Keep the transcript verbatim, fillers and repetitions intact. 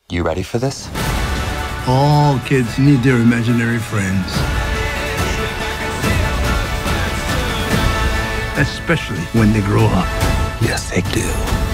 You ready for this? All kids need their imaginary friends. Especially when they grow up. Yes, they do.